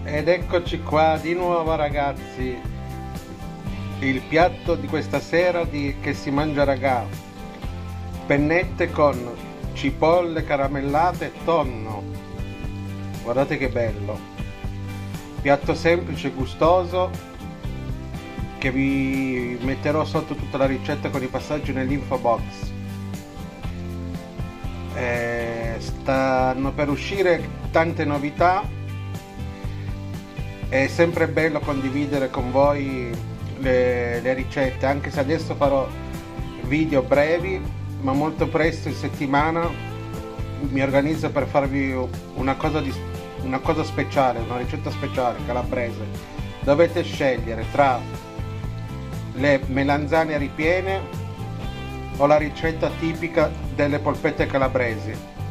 Ed eccoci qua di nuovo ragazzi, il piatto di questa sera che si mangia ragà, pennette con cipolle caramellate e tonno, guardate che bello, piatto semplice e gustoso che vi metterò sotto tutta la ricetta con i passaggi nell'info box. Stanno per uscire tante novità. È sempre bello condividere con voi le ricette, anche se adesso farò video brevi, ma molto presto in settimana mi organizzo per farvi una cosa speciale, una ricetta speciale calabrese. Dovete scegliere tra le melanzane ripiene o la ricetta tipica delle polpette calabresi,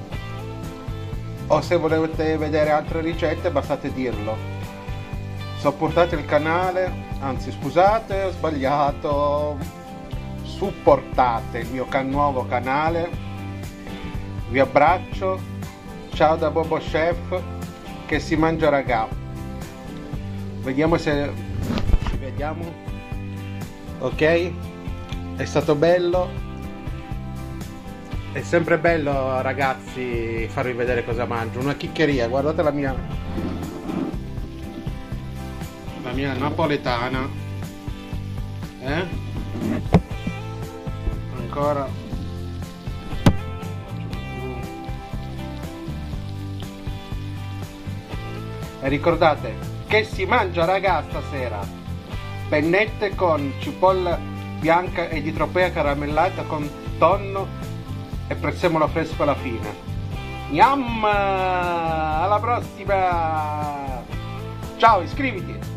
o se volete vedere altre ricette bastate dirlo. Supportate il canale, anzi scusate, ho sbagliato, supportate il mio nuovo canale. Vi abbraccio, ciao da Bobo Chef che si mangia ragà. Vediamo se ci vediamo. Ok? È stato bello. È sempre bello ragazzi farvi vedere cosa mangio, una chiccheria, guardate la mia napoletana, ancora e ricordate che si mangia raga stasera, pennette con cipolla bianca e di tropea caramellata con tonno e prezzemolo fresco alla fine. Yum! Alla prossima, ciao, iscriviti.